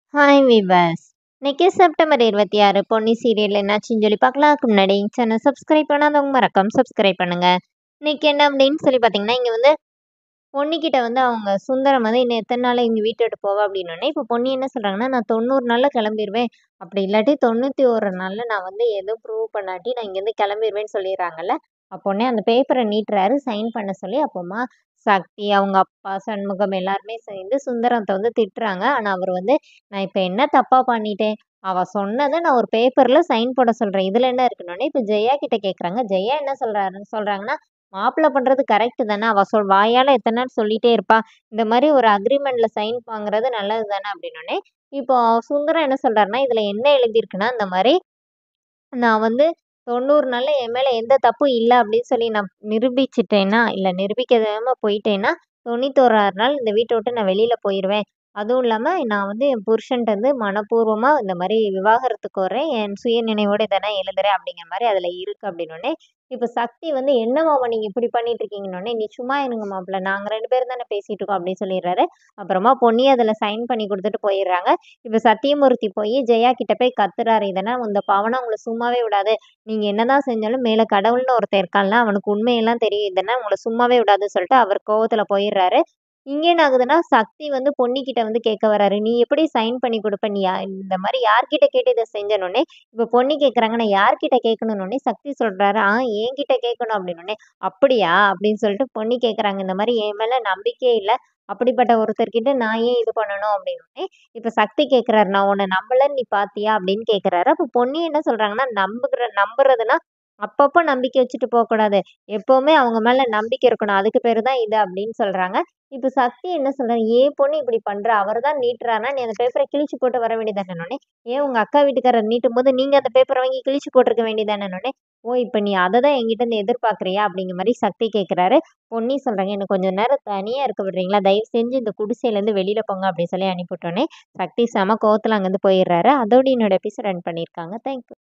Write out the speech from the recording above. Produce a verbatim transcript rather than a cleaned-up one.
Hi viewers. இன்னைக்கு September இருபத்தி ஆறு பொன்னி சீரியல் என்னாச்சுன்னு சொல்லி பார்க்கலாம். அதுக்கு முன்னாடி சேனல் சப்ஸ்கிரைப் பண்ணாதவங்க மறக்காம சப்ஸ்கிரைப் பண்ணுங்க. இன்னைக்கு என்ன அப்படின்னு சொல்லி பார்த்தீங்கன்னா, இங்கே வந்து பொன்னிக்கிட்ட வந்து அவங்க சுந்தரம் வந்து இன்னும் எத்தனை நாள் இங்கே வீட்டை விட்டு போவா அப்படின்னோடனே, இப்போ பொன்னி என்ன சொல்கிறாங்கன்னா, நான் தொண்ணூறு நாளில் கிளம்பிடுவேன். அப்படி இல்லாட்டி தொண்ணூற்றி ஒரு நாளில் நான் வந்து எதுவும் ப்ரூவ் பண்ணாட்டி நான் இங்கேருந்து கிளம்பிடுவேன்னு சொல்லிடுறாங்கல்ல. அப்போனே அந்த பேப்பரை நீட்டுறாரு சைன் பண்ண சொல்லி. அப்போமா சக்தி, அவங்க அப்பா, சண்முகம் எல்லாருமே சேர்ந்து சுந்தரத்தை வந்து திட்டுறாங்க. ஆனால் அவர் வந்து, நான் இப்போ என்ன தப்பாக பண்ணிட்டேன், அவள் சொன்னதை நான் ஒரு பேப்பரில் சைன் போட சொல்கிறேன், இதில் என்ன இருக்குன்னொடனே இப்போ ஜெயா கிட்ட கேட்குறாங்க. ஜெயா என்ன சொல்கிறாருன்னு சொல்கிறாங்கன்னா, மாப்பிள்ளை பண்ணுறது கரெக்டு தானே, அவள் சொல் வாயால் எத்தனை நாள் சொல்லிகிட்டே இருப்பா, இந்த மாதிரி ஒரு அக்ரிமெண்ட்டில் சைன் வாங்குறது நல்லது தானே அப்படின்னோடனே, இப்போ சுந்தரம் என்ன சொல்கிறாருன்னா, இதில் என்ன எழுதியிருக்குன்னா, இந்த மாதிரி நான் வந்து தொண்ணூறு நாள்ல என் மேல எந்த தப்பும் இல்ல அப்படின்னு சொல்லி நான் நிரூபிச்சுட்டேன்னா, இல்ல நிரூபிக்காம போயிட்டேன்னா, தொண்ணூற்றி ஒன்றாவது நாள் இந்த வீட்ட விட்டு நான் வெளியில போயிருவேன். அதுவும் இல்லாம நான் வந்து என் புருஷன்ட்ட வந்து மனப்பூர்வமா இந்த மாரி விவாகரத்து கோர்றேன். என் சுயநினைவோட இத நான் எழுதுறேன் அப்படிங்கிற மாரி அதுல இருக்கு அப்படின்னோனே, இப்ப சக்தி வந்து என்ன மாமா நீங்க இப்படி பண்ணிட்டு இருக்கீங்கன்னோனே, நீ சும்மா இருங்க மாப்பிள. நாங்க ரெண்டு பேரும் தானே பேசிட்டு இருக்கோம் அப்படின்னு சொல்லிடுறாரு. அப்புறமா பொன்னி அதுல சைன் பண்ணி குடுத்துட்டு போயிடுறாங்க. இப்ப சத்தியமூர்த்தி போய் ஜெயா கிட்ட போய் கத்துறாரு. இதெல்லாம் இந்த பவனம் உங்கள சும்மாவே விடாது. நீங்க என்னதான் செஞ்சாலும் மேல கடவுள்னு ஒருத்தன் இருக்கான்ல, அவனுக்கு உண்மையெல்லாம் தெரியும். இதெல்லாம் உங்கள சும்மாவே விடாதுன்னு சொல்லிட்டு அவர் கோவத்துல போயிடுறாரு. இங்க என்ன ஆகுதுன்னா, சக்தி வந்து பொன்னிக்கிட்ட வந்து கேட்க வராரு. "நீ எப்படி சைன் பண்ணி குடுப்ப? நீ யா இந்த மாரி யார்கிட்ட கேட்டு இத செஞ்சனோனே?" இப்ப பொன்னி கேட்கறாங்க, "நான் யார்கிட்ட கேட்கணும்னோனே?" சக்தி சொல்றாரு, "ஆ என்கிட்ட கேட்கணும்." அப்படின்னோனே, "அப்படியா?" அப்படின்னு சொல்லிட்டு பொன்னி கேட்கறாங்க. இந்த மாரி என் மேல நம்பிக்கையே இல்ல. அப்படிப்பட்ட ஒருத்தர்கிட்ட நான் ஏன் இது பண்ணணும் அப்படின்னோனே, இப்ப சக்தி கேட்கறாரு, "நான் உன்ன நம்பலன்னு நீ பாத்தியா?" அப்படின்னு கேட்கறாரு. அப்ப பொன்னி என்ன சொல்றாங்கன்னா, நம்புகிற நம்புறதுன்னா அப்பப்போ நம்பிக்கை வச்சுட்டு போக்கூடாது. எப்பவுமே அவங்க மேல நம்பிக்கை இருக்கணும். அதுக்கு பேரு தான் இது அப்படின்னு சொல்றாங்க. இப்ப சக்தி என்ன சொல்றாரு, "ஏன் பொண்ணு இப்படி பண்றா? அவரு தான் நீட்டுறாருன்னா, நீ அந்த பேப்பர கிழிச்சு போட்டு வர வேண்டியதுதானேன்னோனே, "ஏன் உங்க அக்கா வீட்டுக்காரர் நீட்டும்போது நீங்க அந்த பேப்பர வாங்கி கிழிச்சு போட்டுருக்க வேண்டியதுதானேன்னோனே, "ஓ! இப்ப நீ அத தான் என்கிட்ட இருந்து எதிர்பார்க்குறியா?" அப்படிங்கிற மாரி சக்தி கேட்கிறாரு. பொன்னி சொல்றாங்க, "என்ன கொஞ்ச நேரம் தனியா இருக்க விடுறீங்களா? தயவு செஞ்சு இந்த குடிசையிலேருந்து வெளியில போங்க." அப்படின்னு சொல்லி அனுப்பிவிட்டோனே, சக்தி செம கோவத்துல அங்கேருந்து போயிடுறாரு. அதோட என்னோட எபிசோட் ரன் பண்ணியிருக்காங்க. Thank you.